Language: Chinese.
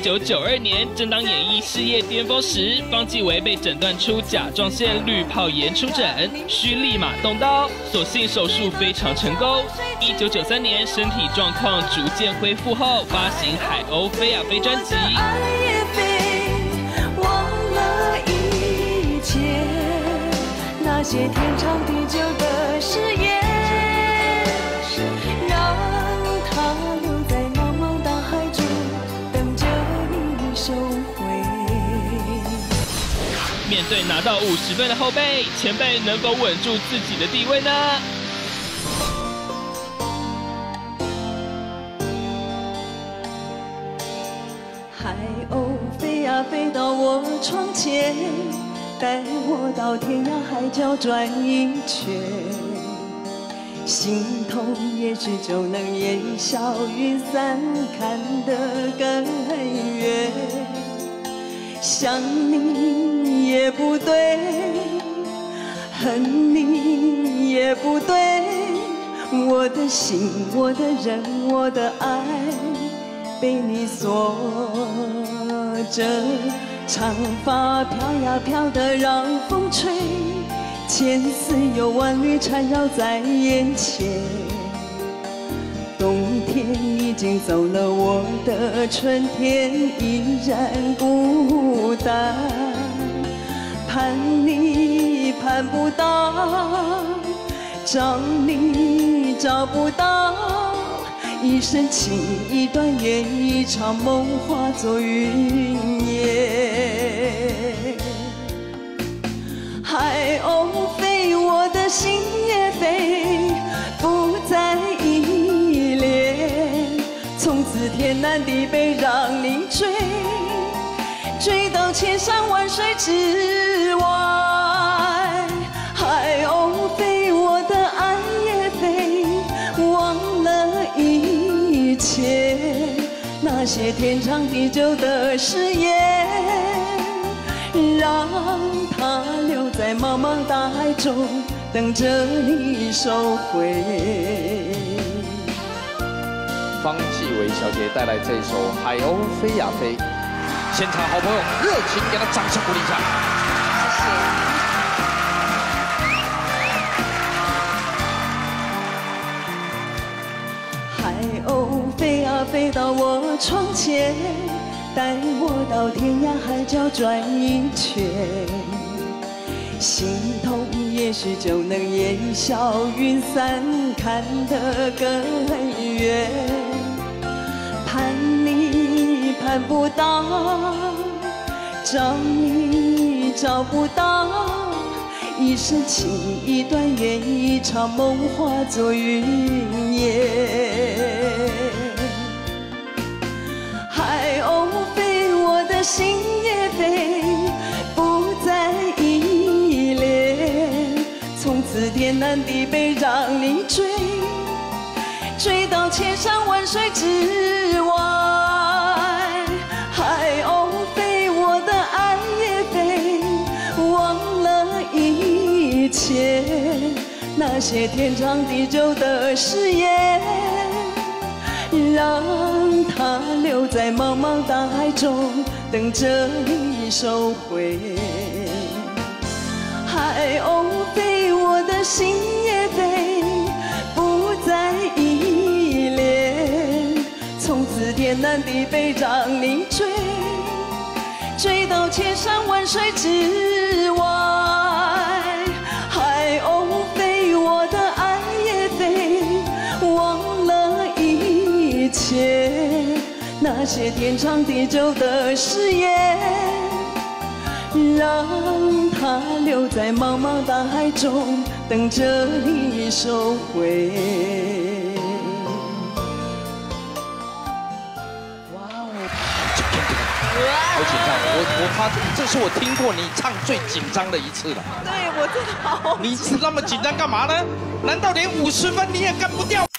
1992年，正当演艺事业巅峰时，方季韦被诊断出甲状腺滤泡炎出诊，需立马动刀，所幸手术非常成功。1993年，身体状况逐渐恢复后，发行《海鸥飞呀飞》专辑。 那些天长地久的誓言，让它留在茫茫大海中，等着你收回。 面对拿到50分的后辈，前辈能否稳住自己的地位呢？ 海鸥飞呀飞到我窗前。 带我到天涯海角转一圈，心痛也许就能烟消云散，看得更远。想你也不对，恨你也不对，我的心，我的人，我的爱，被你锁着。 长发飘呀飘的让风吹，千丝又万缕缠绕在眼前。冬天已经走了，我的春天依然孤单。盼你盼不到，找你找不到。 一生情，一段缘，一场梦化作云烟。海鸥飞，我的心也飞，不再依恋。从此天南地北让你追，追到千山万水之外。海鸥飞，我的爱也飞，忘了一切，那些天长地久的誓言，让它留在茫茫大海中，等着你收回。 方季韦小姐带来这首《海鸥飞呀飞》，现场好朋友热情给她掌声鼓励一下。 谢谢。 海鸥飞呀飞到我窗前，带我到天涯海角转一圈。心痛也许就能烟消云散，看得更远。盼你盼不到，找你找不到。 一生情，一段缘，一场梦化作云烟。海鸥飞，我的心也飞，不再依恋。从此天南地北让你追，追到千山万水之外。海鸥飞，我的爱也飞，忘了。 一切那些天长地久的誓言，让它留在茫茫大海中，等着你收回。海鸥飞，我的心也飞，不再依恋。从此天南地北让你追，追到千山万水之外。 海鸥飞，我的爱也飞，忘了一切那些天长地久的誓言，让它留在茫茫大海中，等着你收回。 哇哦，好紧张！这是我听过你唱最紧张的一次了。 对我真的好， 你那么紧张干嘛呢？难道连50分你也干不掉？